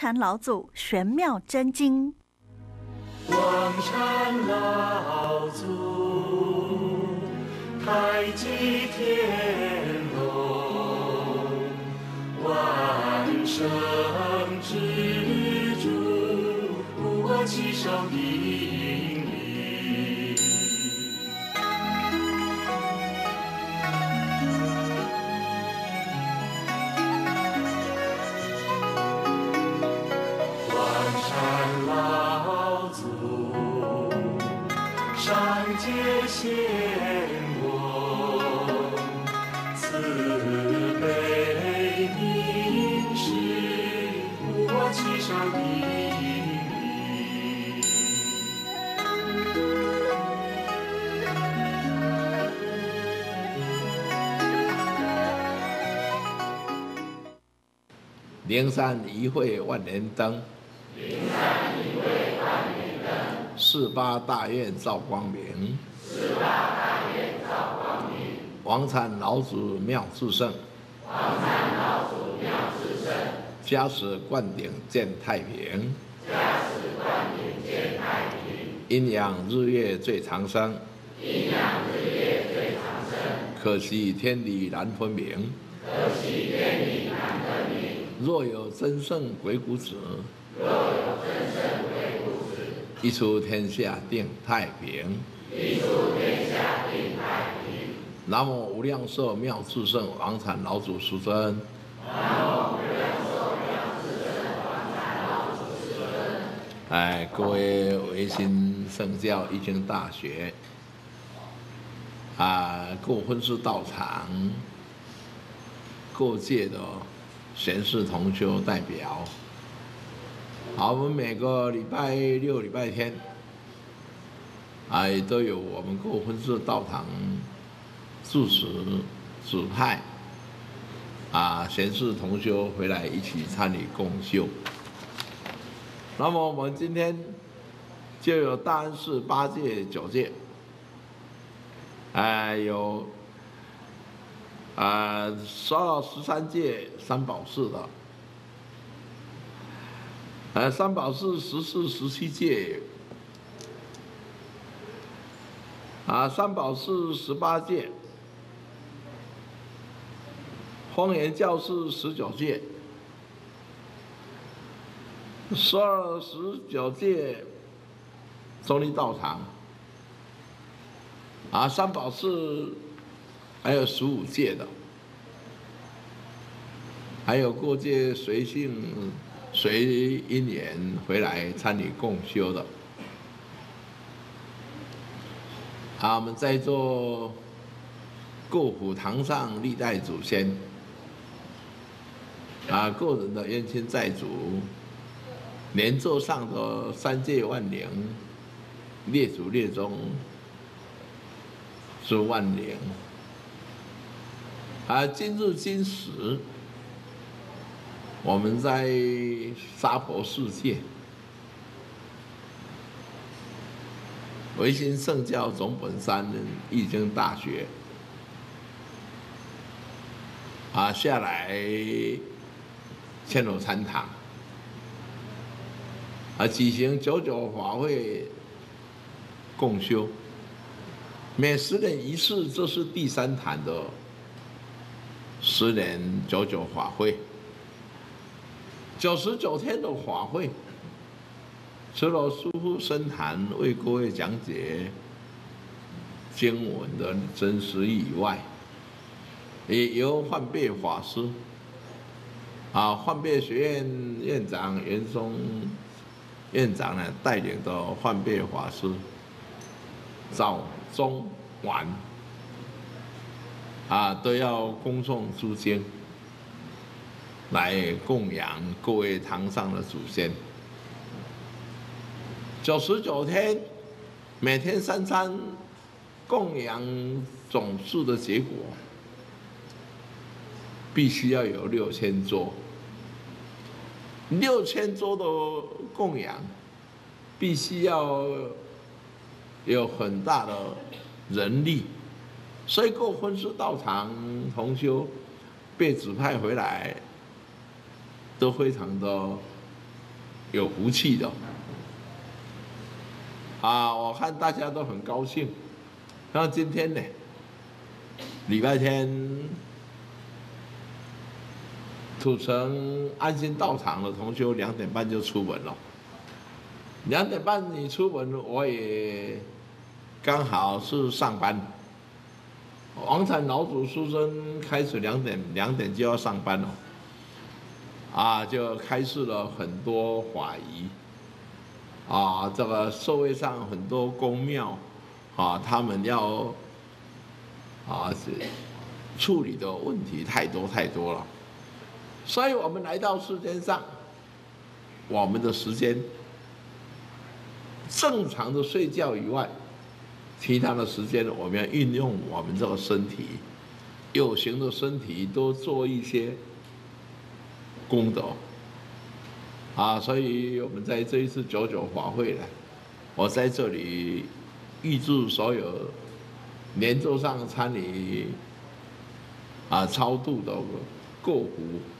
禅老祖玄妙真经。 王禅老祖，太极天龙，万圣之主，我七上顶礼。王禅老祖，上界显我，慈悲明示，我七上顶礼。 灵山一会万年灯，四八大愿照光明，王禅老祖妙智胜，加持灌顶见太平，阴阳日月最长生，可惜天理难分明，若有真圣鬼谷子，一出天下定太平。南无无量寿妙智胜王禅老祖师尊。各位维新圣教义经大学各分寺道场各界的贤士同修代表，我们每个礼拜六、礼拜天都有我们各分寺道场住持指派贤士同修回来一起参与共修。那么我们今天就有大安寺8届、9届，有13届三宝寺的，三宝寺14、17届，三宝寺18届，荒原教室19届，12、19届中立道场，三宝寺还有15届的，还有各界随性随因缘回来参与共修的。我们在座各府堂上历代祖先，个人的冤亲债主，连座上的3界万灵，列祖列宗是万灵。今日今时，我们在娑婆世界，维新圣教总本山义经大学下来千楼禅堂举行99法会共修，每10年一次，这是第3坛的10年99法会，99天的法会，除了师父深谈为各位讲解经文的真实以外，也由幻贝法师幻贝学院院长袁松院长呢带领的幻贝法师早中晚都要恭诵诸经，来供养各位堂上的祖先。99天，每天3餐供养总数的结果，必须要有6000桌。6000桌的供养，必须要有很大的人力，所以各分寺道场同修被指派回来，都非常的有福气的。我看大家都很高兴。像今天呢，礼拜天，土城安心道场的同修2点半就出门了。2点半你出门，我也刚好是上班。王禅老祖书生开始2点就要上班了，就开示了很多法仪，这个社会上很多宫庙，他们要处理的问题太多了，所以我们来到世间上，我们的时间正常的睡觉以外，其他的时间我们要运用我们这个身体，有形的身体多做一些功德所以我们在这一次99法会呢，我在这里预祝所有年座上参与超度的过湖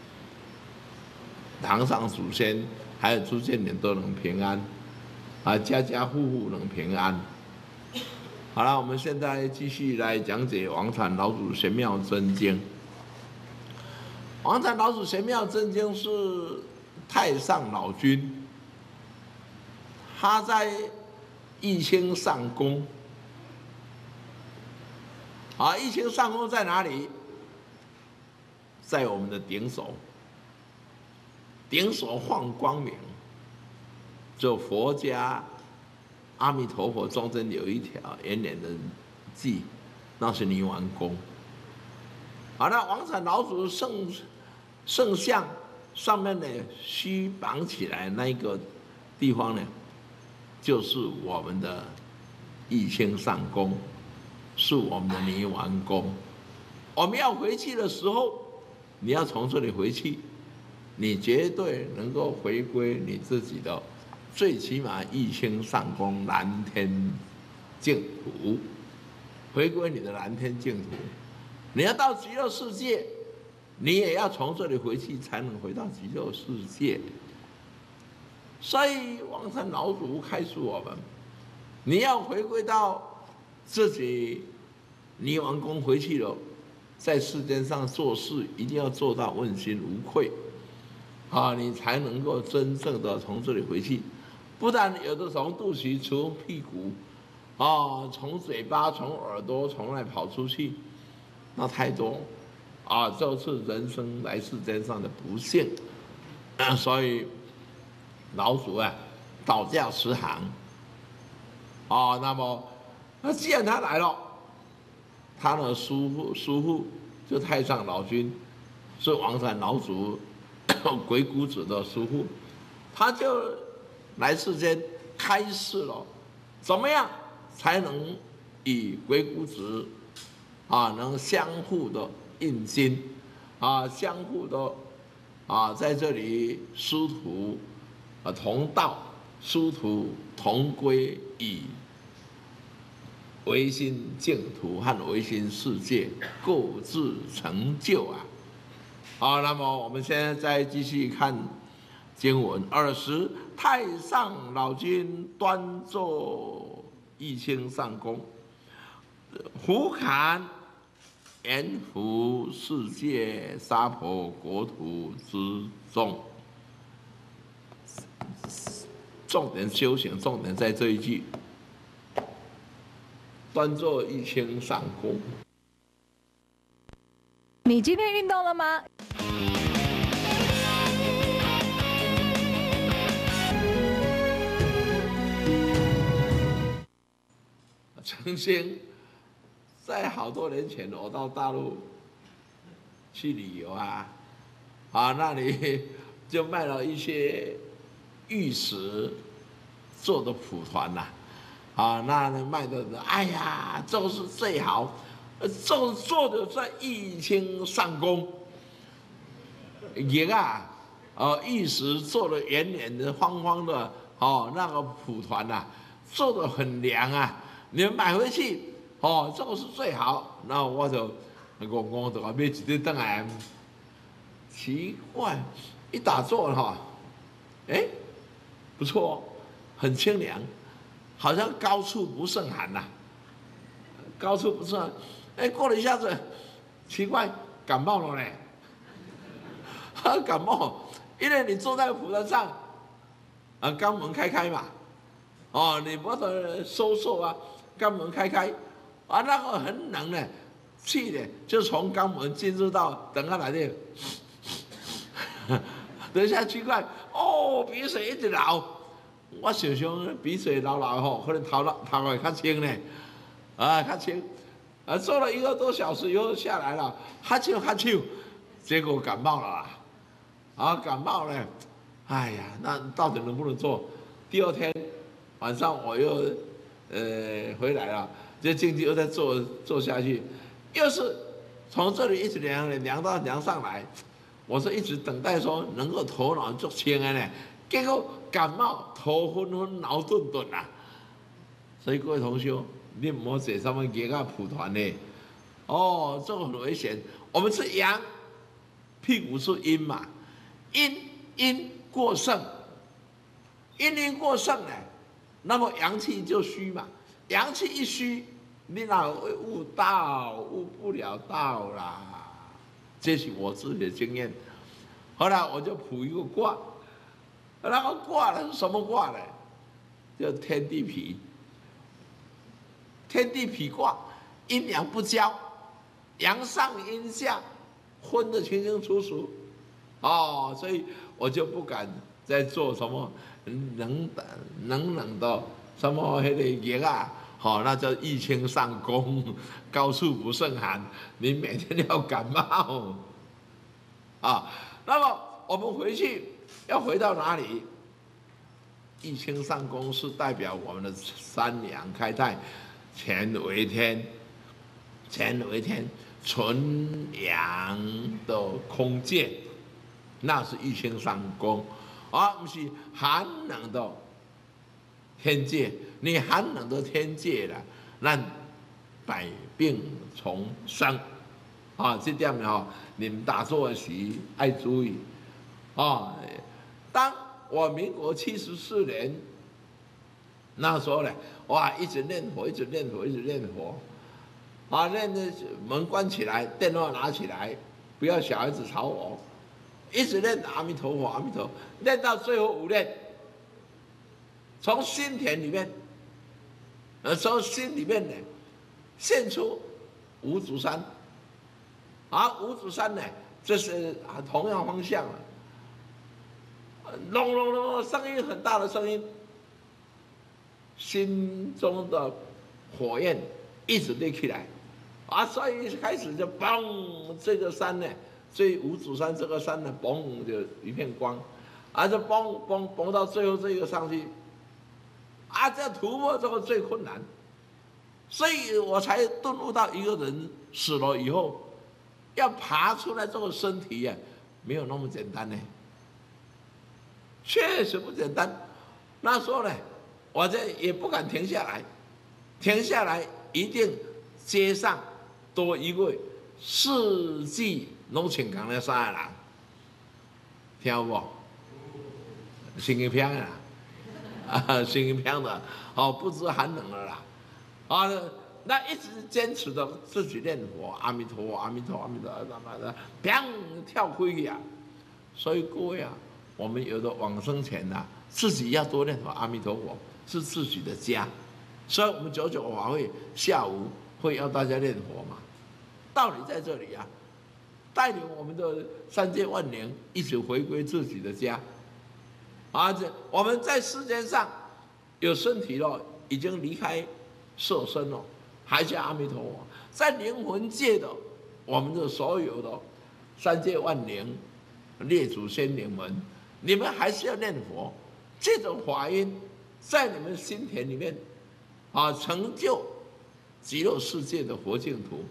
堂上祖先还有诸见人都能平安家家户户能平安。好了，我们现在继续来讲解王禅老祖玄妙真经。王禅老祖玄妙真经是太上老君，他在义清上宫义清上宫在哪里？在我们的顶首，顶首放光明，就佛家阿弥陀佛中间有一条延年的记，那是泥丸宫。那王禅老祖圣像上面呢，须绑起来那一个地方呢，就是我们的义清上宫，是我们的泥丸宫。我们要回去的时候，你要从这里回去，你绝对能够回归你自己的最起码义清上宫蓝天净土，回归你的蓝天净土。你要到极乐世界，你也要从这里回去，才能回到极乐世界。所以王禅老祖开示我们，你要回归到自己泥丸宫回去了，在世间上做事一定要做到问心无愧你才能够真正的从这里回去。不然有的从肚脐、从屁股从嘴巴、从耳朵、从那跑出去，那太多就是人生来世间上的不幸所以老祖导驾慈航那么既然他来了，他的叔父就太上老君，是王禅老祖鬼谷子的叔父，他就来世间开示了，怎么样才能与鬼谷子能相互的印心相互的在这里殊途同道，殊途同归，以唯心净土和唯心世界各自成就那么我们现在再继续看经文。20太上老君端坐义清上宫，胡侃阎浮世界娑婆国土之中。重点修行，重点在这一句：端坐义清上宫。 你今天运动了吗？ 曾经在好多年前，我到大陆去旅游那里就卖了一些玉石做的蒲团那卖的哎呀，这是最好，这做的在义清上宫，玉石做的圆圆的、方方的那个蒲团做的很凉你们买回去这个是最好。然后我就买一堆回来，奇怪，一打坐不错哦，很清凉，好像高处不胜寒呐、高处不胜寒。哎，过了一下子，奇怪，感冒了嘞。感冒，因为你坐在扶轮上，肛门开开嘛，哦，你不得收缩啊，肛门开开，那个很冷呢，气呢就从肛门进入到等下来的，等一下奇怪，哦，鼻水一直流，我想想鼻水流吼，可能头会较清呢，较清，坐了1个多小时以后下来了，哈啾，结果感冒了啦，感冒了，哎呀，那到底能不能做？第2天晚上我又回来了，这经济又再做下去，又是从这里一直量上来。我是一直等待说能够头脑做清的呢，结果感冒头昏昏脑顿顿啊。所以各位同学，你唔好坐什么药啊蒲团呢，这个很危险。我们是阳，屁股是阴嘛，阴过盛，阴过盛呢，那么阳气就虚嘛，阳气一虚，你哪会悟不了道啦。这是我自己的经验。后来我就卜一个卦，那个卦呢是什么卦呢？叫天地痞。天地痞卦，阴阳不交，阳上阴下，分得清清楚楚。所以我就不敢再做什么冷的什么那个药啊。那叫易清上攻，高处不胜寒。你每天要感冒那么我们回去要回到哪里？易清上攻是代表我们的3阳开泰，乾为天，纯阳的空界，那是易清上攻，不是寒冷的天界。你寒冷的天界了，让百病丛生这点你们打坐时爱注意当我民国74年那时候呢，一直念佛，练的门关起来，电话拿起来，不要小孩子吵我，一直念阿弥陀佛，念到最后5念，从心田里面。从心里面呢，现出五祖山，五祖山呢，这是同样方向隆隆隆，声音很大的声音，心中的火焰一直立起来，所以一开始就嘣，这个山呢，这五祖山这个山呢，嘣就一片光，就嘣到最后这个上去。这突破这个最困难，所以我才顿悟到一个人死了以后，要爬出来这个身体没有那么简单呢，确实不简单。那时候呢，我这也不敢停下来一定街上多一位4季拢穿工的衫的人，听有无？神经病啊！神经病的不知寒冷了啦那一直坚持的自己念佛，阿弥陀佛，砰跳回去所以各位我们有的往生前自己要多念佛，阿弥陀佛是自己的家。所以我们99法会下午会要大家念佛嘛，道理在这里带领我们的3界万灵一起回归自己的家。我们在世间上有身体了，已经离开色身了，还叫阿弥陀佛。在灵魂界的我们的所有的3界万灵、列祖先灵们，你们还是要念佛。这种法音在你们心田里面成就极乐世界的佛净土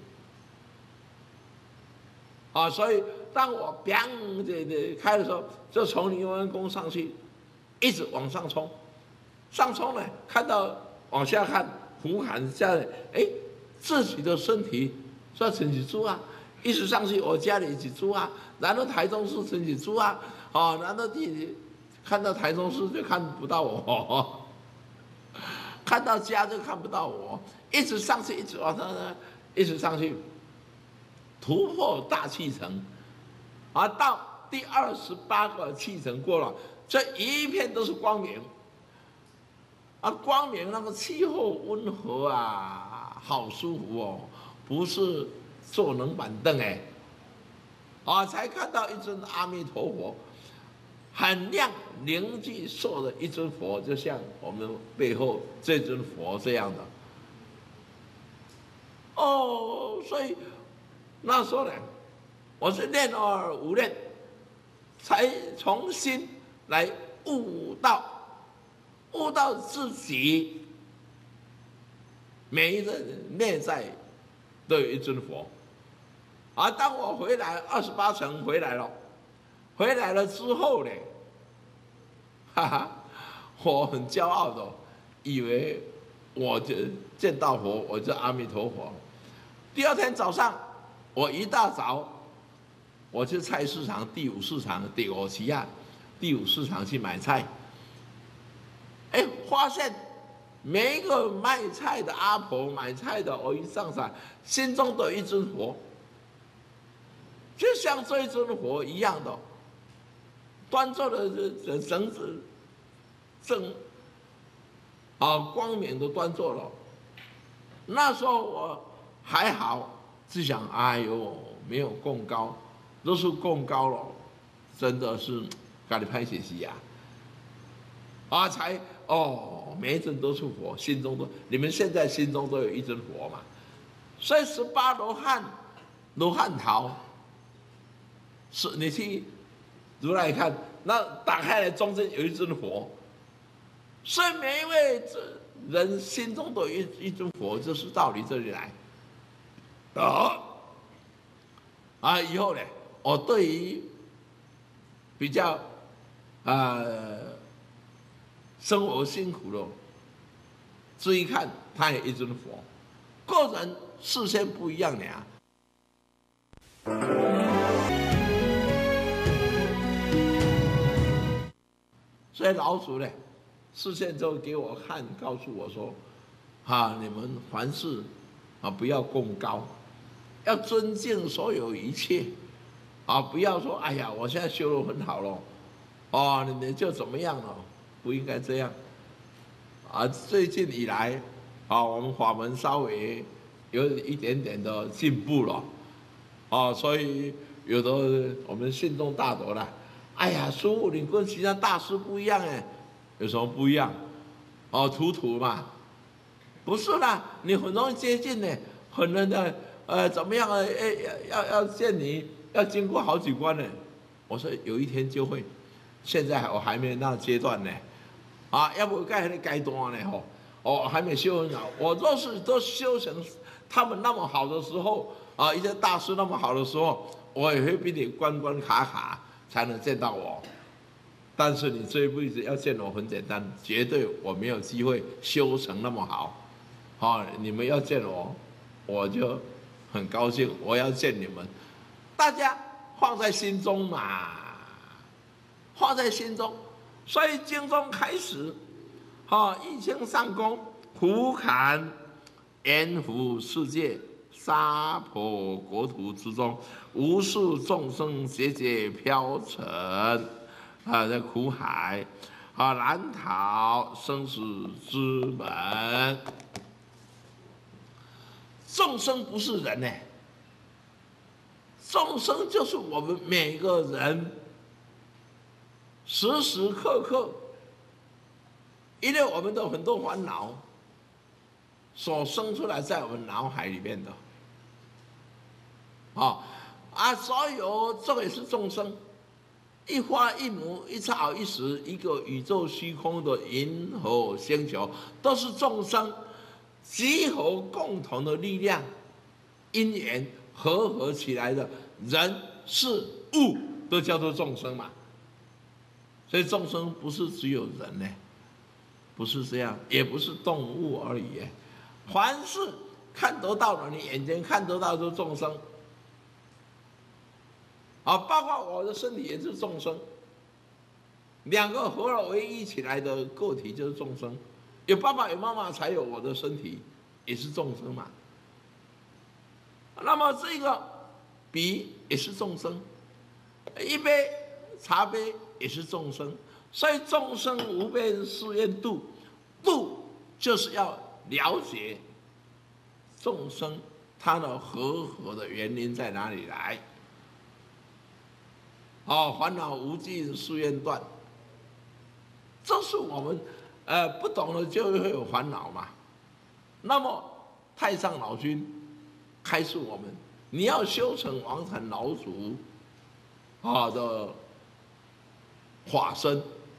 所以当我砰的开的时候，就从灵文宫上去。一直往上冲，呢，看到往下看，俯瞰下来，自己的身体说成几株一直上去我家里几株然后台中市成几株然后看到台中市就看不到我，看到家就看不到我，一直上去，一直往上，一直上去，突破大气层，到第28个气层过了，这一片都是光明，光明那个气候温和啊，好舒服哦，不是坐冷板凳才看到一尊阿弥陀佛，很亮凝聚塑的一尊佛，就像我们背后这尊佛这样的。所以那时候呢，我是念了5年，才重新来悟到自己每一个内在都有一尊佛。当我回来28层回来了之后呢，我很骄傲的以为我就见到佛，我就阿弥陀佛。第二天早上，我一大早，我去菜市场第5市场第5市场去买菜，发现每一个卖菜的阿婆、买菜的一上山，心中都有一尊佛，就像这一尊佛一样的，端坐的绳子光明的端坐了。那时候我还好，只想没有供高，都是供高了，真的是咖喱拍写习呀，才每一尊都是佛，心中都，你们现在心中都有一尊佛嘛。所以18罗汉桃，是你去如来看，那打开来中间有一尊佛，所以每一位人心中都有一尊佛，就是道理这里来。以后呢，我对于比较生活辛苦了，注意看，他有一尊佛，个人视线不一样的所以老祖呢，视线就给我看，告诉我说，你们凡事不要共高，要尊敬所有一切，不要说我现在修得很好了，你就怎么样了，不应该这样。最近以来，我们法门稍微有一点点的进步了，所以有的我们信众大德了，师父你跟其他大师不一样有什么不一样？土嘛，不是啦，你很容易接近很容易的怎么样要见你要经过好几关我说有一天就会，现在我还没那阶段要不该那阶段还没修很好。我若是都修成他们那么好的时候一些大师那么好的时候，我也会比你关关卡卡才能见到我。但是你这一辈子要见我很简单，绝对我没有机会修成那么好。你们要见我，我就很高兴，我要见你们，大家放在心中嘛，放在心中。所以经中开始，一清上供，苦坎沿伏世界，沙婆国土之中，无数众生节节飘沉在苦海，难逃生死之门。众生不是人众生就是我们每个人，时时刻刻，因为我们都很多烦恼所生出来在我们脑海里面的，所有这个也是众生，一花一木一草一石，一个宇宙虚空的银河星球，都是众生集合共同的力量，因缘合起来的人事物都叫做众生嘛。所以众生不是只有人不是这样，也不是动物而已凡是看得到的，你眼睛看得到的众生包括我的身体也是众生两个合而为一起来的个体就是众生，有爸爸有妈妈才有我的身体，也是众生嘛。那么这个笔也是众生，一杯茶杯也是众生，所以众生无边誓愿度，度就是要了解众生它的和合的原因在哪里来。烦恼无尽誓愿断，这是我们不懂了就会有烦恼嘛。那么太上老君开示我们，你要修成王禅老祖的化身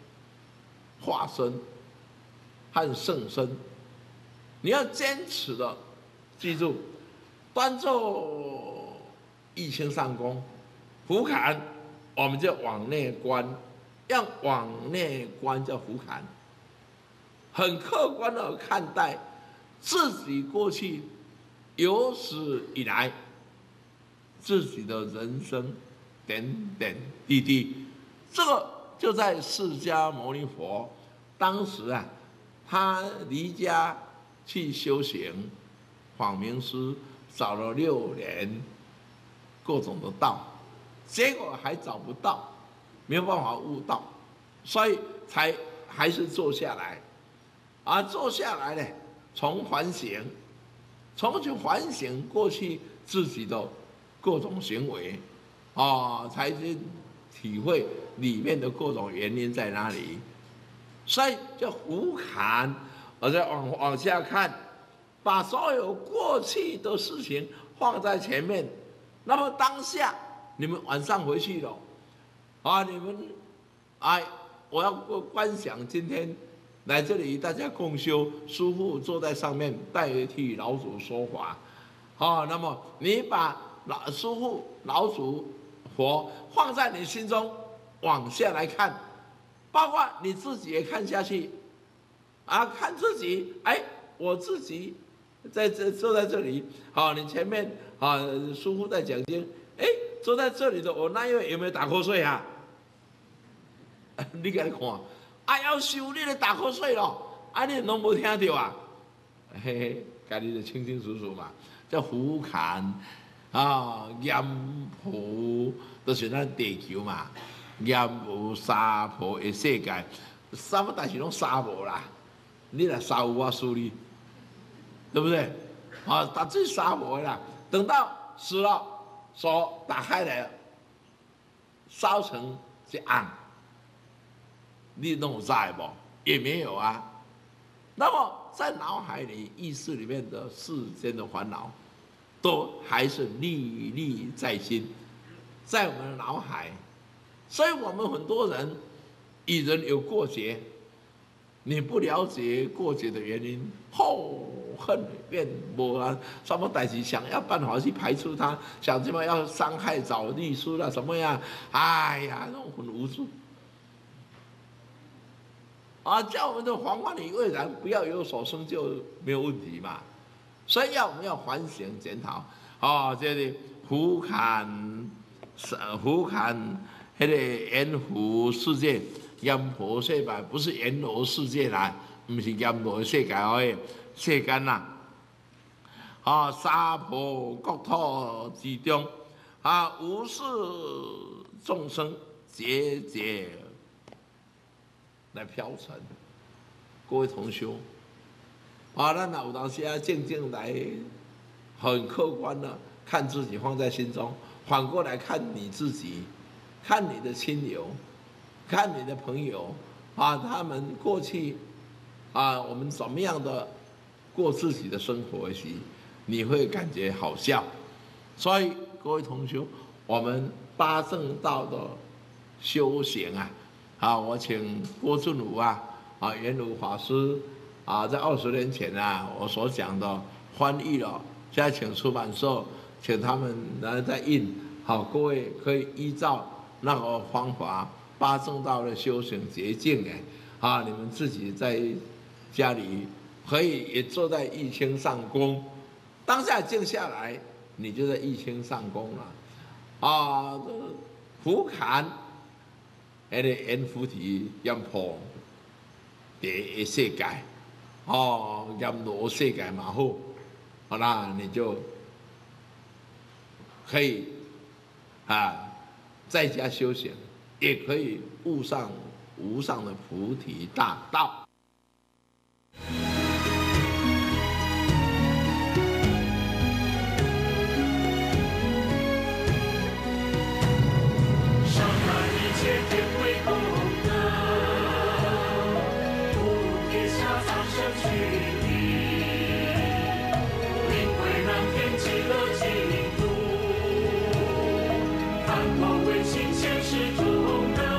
和圣身，你要坚持的记住，端坐一清上宫，胡坎我们就往内观，要往内观叫胡坎，很客观的看待自己过去有史以来自己的人生点点滴滴。这个就在释迦牟尼佛当时啊，他离家去修行，访名师找了6年各种的道，结果还找不到，没有办法悟道，所以才还是坐下来，坐下来呢，从去反省过去自己的各种行为，才去体会里面的各种原因在哪里，所以叫胡坎，我再往下看，把所有过去的事情放在前面，那么当下你们晚上回去了，你们我要观想今天来这里大家共修，师父坐在上面代替老祖说法，那么你把师父老祖佛放在你心中，往下来看，包括你自己也看下去，看自己，我自己坐在这里，你前面师父在讲经，坐在这里的我那一位有没有打瞌睡啊？你给他看，要修你就打瞌睡咯，你拢无听到啊？嘿嘿，家己就清清楚楚嘛，叫胡坎阎浮就是咱地球嘛，阎浮沙婆的世界，什么代志拢沙无啦，你若沙有我输你，对不对？大致沙无啦，等到死了，手打开来了，烧成是暗，你弄有知不？也没有啊。那么在脑海里、意识里面的世间的烦恼，都还是历历在心，在我们的脑海。所以我们很多人与人有过节，你不了解过节的原因，后恨怨无什么代志，想要办法去排除它，想怎么要伤害找律师啦，什么呀？那种很无助。叫我们的黄花梨未然不要有所生就没有问题嘛。所以我们要反省检讨。这里胡坎那个阎浮世界，阎浮世界不是阎罗世界啦，不是阎罗世界世间啦。沙婆国土之中，无视众生节节来飘尘。各位同修，咱有当时静静来，很客观的看自己放在心中，反过来看你自己，看你的亲友，看你的朋友，他们过去，我们怎么样的过自己的生活时，你会感觉好笑。所以各位同修，我们八正道的修行我请郭俊武圆如法师在20年前我所讲的翻译了，现在请出版社，请他们来再印，各位可以依照那个方法，八正道的修行捷径你们自己在家里可以也坐在义清上宫，当下静下来，你就在义清上宫了。胡坎迄个阎浮提阎婆第一世界，阎罗世界嘛好，好啦，你就可以在家修行，也可以悟上无上的菩提大道。 为情现实中的